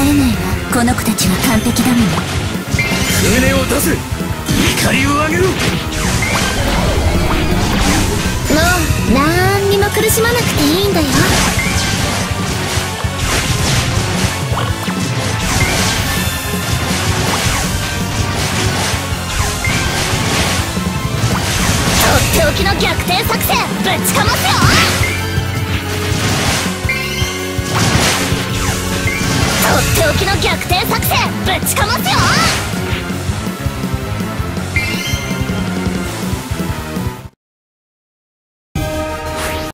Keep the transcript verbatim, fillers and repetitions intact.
れないわ。この子たちは完璧だもの。 船を出せ、怒りを上げろ。 もうなんにも苦しまなくていいんだよ。とっておきの逆転作戦ぶちかますよ。とっておきの逆転作戦ぶちかますよ。